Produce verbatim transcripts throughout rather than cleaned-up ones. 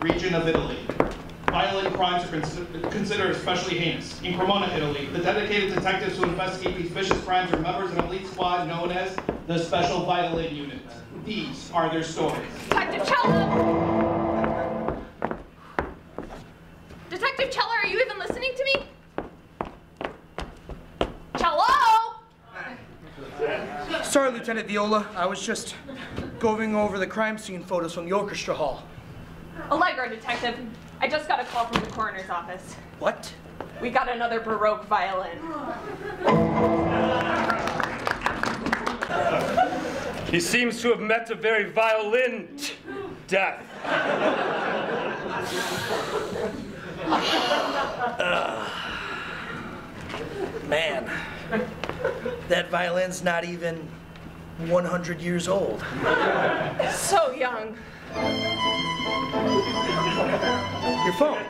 region of Italy. Violent crimes are cons considered especially heinous. In Cremona, Italy, the dedicated detectives who investigate these vicious crimes are members of an elite squad known as the Special Violin Unit. These are their stories. Detective Cello! Detective Cello, are you even listening to me? Cello! Sorry, Lieutenant Viola. I was just going over the crime scene photos from the orchestra hall. Allegro, Detective. I just got a call from the coroner's office. What? We got another Baroque violin. He seems to have met a very violent death. uh, man, that violin's not even one hundred years old. So young. Your phone.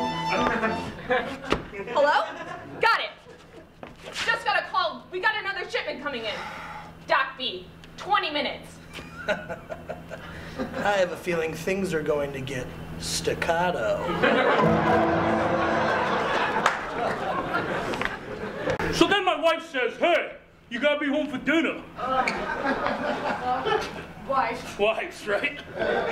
Hello? Got it. Just got a call. We got another shipment coming in. Doc B. twenty minutes. I have a feeling things are going to get staccato. So then my wife says, hey, you gotta be home for dinner. Wife. Wives, right?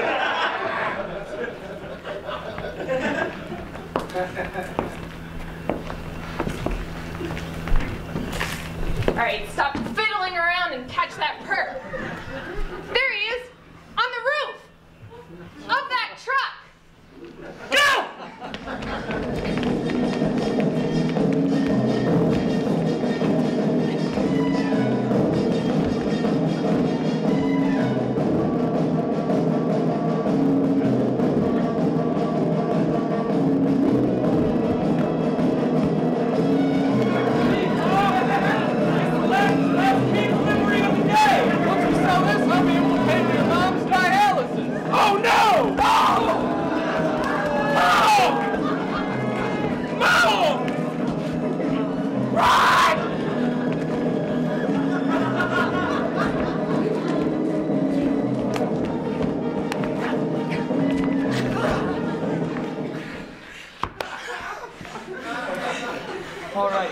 All right, stop fiddling around and catch that perp. There he is, on the roof of that truck. Go! All right.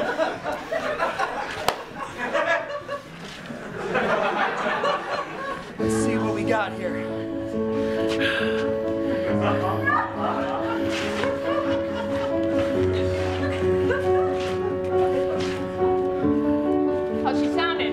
Let's see what we got here. How's she sounding?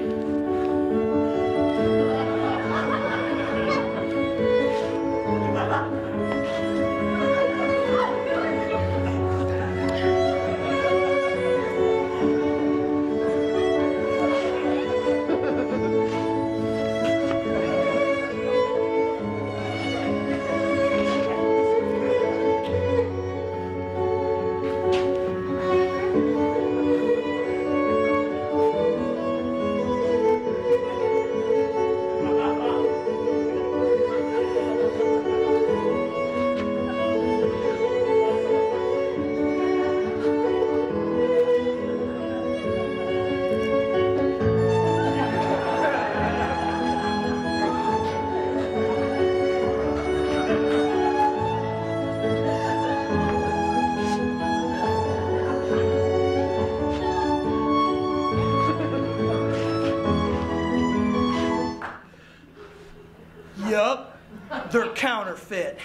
Yup, they're counterfeit.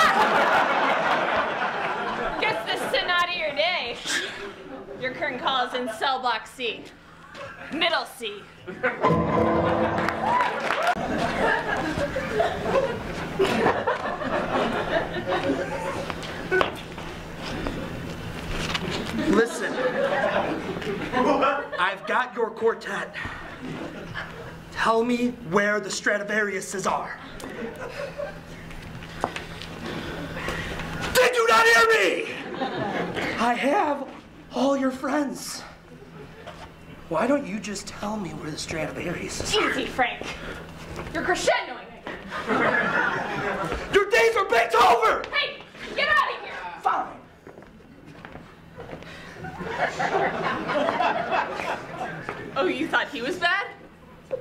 Guess this is not your day. Your current call is in cell block C. Middle C. Listen, I've got your quartet. Tell me where the Stradivariuses are. Did you not hear me? I have all your friends. Why don't you just tell me where the Stradivariuses are? Easy, Frank. You're crescendoing. Your days are baked over! Hey, get out of here! Fine. Oh, you thought he was bad?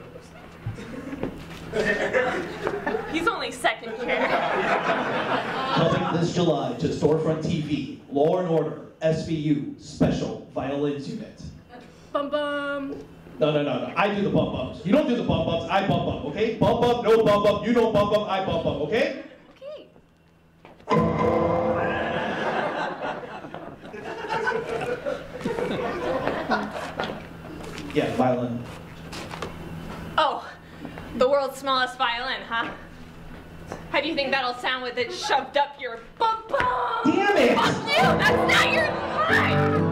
He's only second chair. Coming this July to Storefront T V, Law and Order, S V U, Special Violins Unit. Bum bum. No, no, no, no. I do the bump bumps. You don't do the bump bumps. I bump bump, okay? Bump bump, no bump bump. You don't bump bump. I bump bump, okay? Okay. Yeah, violin. Oh, the world's smallest violin, huh? How do you think that'll sound with it shoved up your bum bum? Damn it! Fuck you! That's not your line!